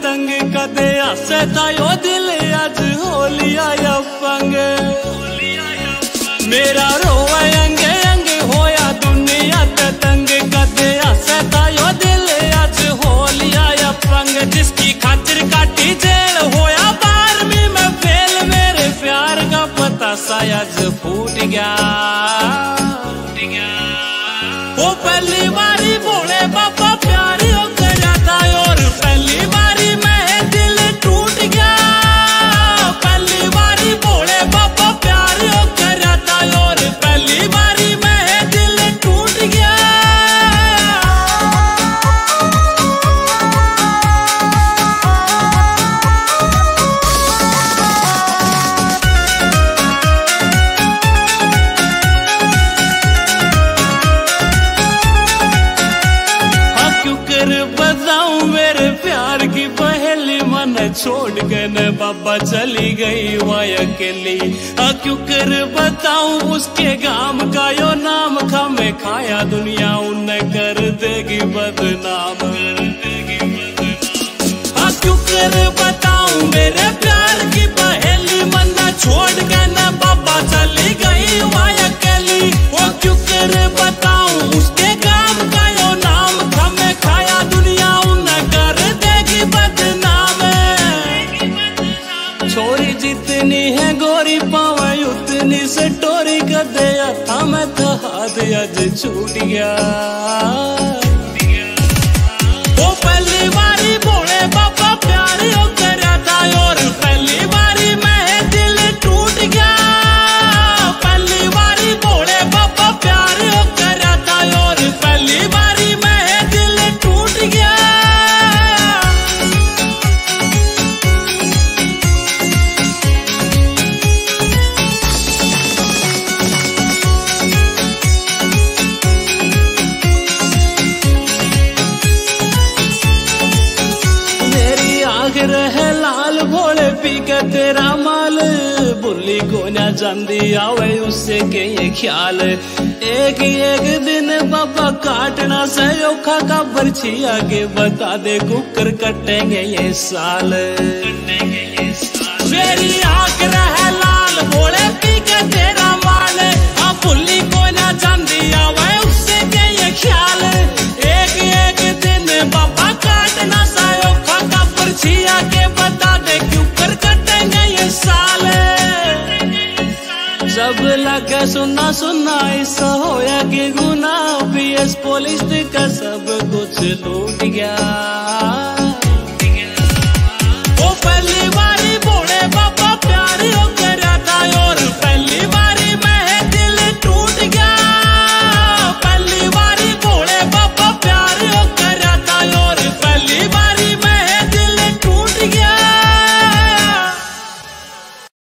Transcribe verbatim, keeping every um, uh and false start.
तंग कदे हसे तायो दिल अज हो लिया या पंग मेरा रोवे अंगे अंगे होया दुनिया ते तंग कदे हसे तायो दिल अज हो लिया या पंग जिसकी खातिर काटी जेल होया बारहवीं में फेल मेरे प्यार का पता शायद फूट गया वो पहली बारी भोले बाबा प्यारी हो गया था और पहली बारी में दिल टूट गया पहली बारी भोले बाबा प्यारी हो गया था और पहली बारी में दिल टूट गया बताऊं मेरे प्यार की पहली मन छोड़ के न बाबा चली गई वह अकेली क्यों कर बताऊं उसके गाम का यो नाम खा मैं खाया दुनिया उन्हें कर देगी बदनाम क्यों कर बताऊं मेरे प्यार की पहली मन छोड़ के न बाबा चली गई वह अकेली वो क्यों कर बताऊं उसके गाम का यो नाम खा मैं खाया दुनिया उन्हें कर देगी बदनाम छोरी जितनी है गोरी पावे उतनी से टोरी कर दे था मैं तो हाथ अज छूट गया वो पहली बारी भोले बाबा प्यारी हो गया था और पहली बारी में दिल टूट गया पहली बारी भोले बाबा प्यारी हो गया था और पहली बारी में दिल टूट गया रहे लाल भोले पी के तेरा माल बुल्ली को ना जांदी आवे उससे के ये ख्याल एक एक दिन बाबा काटना से औखा का बर्छी आगे बता दे कुकर कटेंगे ये साल मेरी आंख रहे लाल भोले पी के तेरा माल अब बुल्ली को ना जांदी आवे उससे के ये ख्याल एक एक दिन बाबा काटना से औखा का बर्छी आगे बता दे क्यों कर कटेंगे ये साल जब लगे सुना सुना ऐसा होया कि गुना पीएस पुलिस का सब कुछ लूट गया।